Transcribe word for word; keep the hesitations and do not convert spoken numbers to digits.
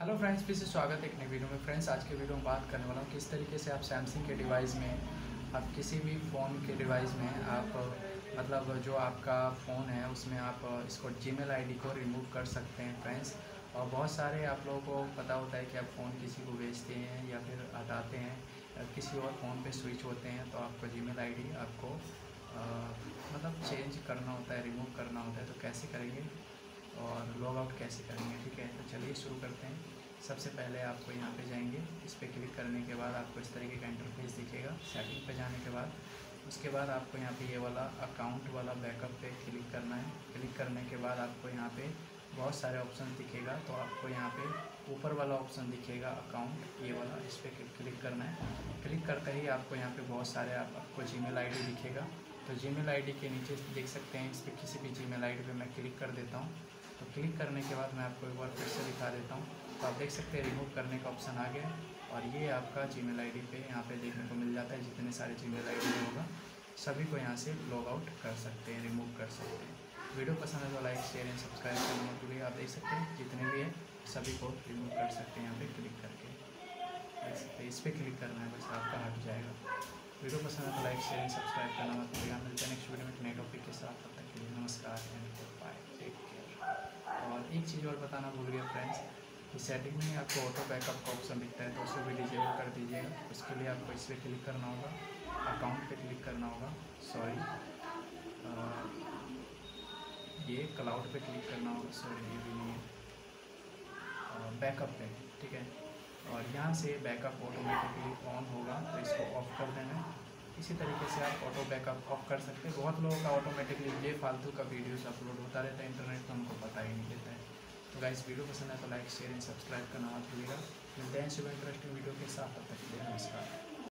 Hello friends, फिर से स्वागत है एक नई वीडियो में। फ्रेंड्स, आज के वीडियो में बात करने वाला हूँ किस तरीके से आप सैमसंग के डिवाइस में, आप किसी भी फ़ोन के डिवाइस में आप मतलब जो आपका फ़ोन है उसमें आप इसको जीमेल आईडी को रिमूव कर सकते हैं फ्रेंड्स। और बहुत सारे आप लोगों को पता होता है कि आप फ़ोन किसी को बेचते हैं या फिर हटाते हैं, किसी और फ़ोन पे स्विच होते हैं तो आपको जीमेल आईडी आपको आ, मतलब चेंज करना होता है, रिमूव करना होता है। तो कैसे करेंगे और लॉग आउट कैसे करेंगे, ठीक है। तो चलिए शुरू करते हैं। सबसे पहले आपको यहाँ पे जाएंगे, इस पर क्लिक करने के बाद आपको इस तरीके का इंटरफेस दिखेगा। सेटिंग पे जाने के बाद उसके बाद आपको यहाँ पे ये वाला अकाउंट वाला बैकअप पे क्लिक करना है। क्लिक करने के बाद आपको यहाँ पे बहुत सारे ऑप्शन दिखेगा। तो आपको यहाँ पे ऊपर वाला ऑप्शन दिखेगा अकाउंट, ये वाला, इस पर क्लिक करना है। क्लिक करते ही आपको यहाँ पे बहुत सारे आप, आपको जीमेल आईडी दिखेगा। तो जीमेल आईडी के नीचे देख सकते हैं, इस पर किसी भी जीमेल आईडी पे मैं क्लिक कर देता हूँ। तो क्लिक करने के बाद मैं आपको एक बार फिर से दिखा देता हूँ। तो आप देख सकते हैं रिमूव करने का ऑप्शन आ गया और ये आपका जीमेल आईडी पे यहाँ पे देखने को मिल जाता है। जितने सारे जीमेल आईडी होगा सभी को यहाँ से लॉग आउट कर सकते हैं, रिमूव कर सकते हैं। वीडियो पसंद है तो लाइक शेयर एंड सब्सक्राइब करने के लिए आप देख सकते हैं जितने भी हैं सभी को रिमूव कर सकते हैं यहाँ पे क्लिक करके। देख सकते हैं, इस पर क्लिक करना है, बस आपका हट जाएगा। वीडियो पसंद है तो लाइक शेयर एंड सब्सक्राइब करना मत भूलिएगा। मिलते हैं नेक्स्ट वीडियो में एक नए टॉपिक के साथ। तब तक के लिए नमस्कार एंड बाय, टेक केयर। और एक चीज़ और बताना भूल गया फ्रेंड्स, कि सेटिंग में आपको ऑटो बैकअप का ऑप्शन दिखता है तो उसे भी डिजेबल कर दीजिएगा। उसके लिए आपको इस पर क्लिक करना होगा, अकाउंट पे क्लिक करना होगा, सॉरी ये क्लाउड पे क्लिक करना होगा, सॉरी ये भी नहीं है, बैकअप पे, ठीक है। और यहाँ से बैकअप ऑटोमेटिकली ऑन होगा तो इसको ऑफ कर देना है। इसी तरीके से आप ऑटो बैकअप ऑफ कर सकते हैं। बहुत लोगों का ऑटोमेटिकली ये फालतू का वीडियोस अपलोड होता रहता है इंटरनेट पर, उनको पता ही नहीं रहता है। तो गाइस, वीडियो पसंद है तो लाइक शेयर एंड सब्सक्राइब करना मत भूलिएगा। मिलते हैं सुबह इंटरेस्टिंग वीडियो के साथ।